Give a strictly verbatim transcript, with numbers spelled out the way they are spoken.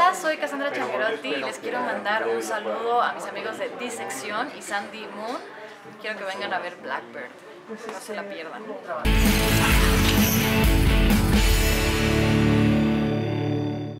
Hola, soy Cassandra Changuerotti y les quiero mandar un saludo a mis amigos de Disección y Sandy Moon. Quiero que vengan a ver Blackbird, no se la pierdan.